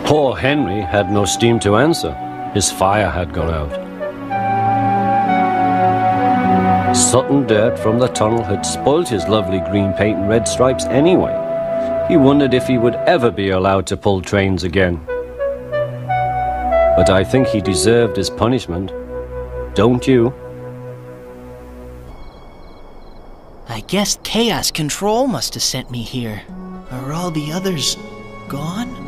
Poor Henry had no steam to answer. His fire had gone out. Sudden dirt from the tunnel had spoilt his lovely green paint and red stripes anyway. He wondered if he would ever be allowed to pull trains again. But I think he deserved his punishment. Don't you? I guess Chaos Control must have sent me here. Are all the others gone?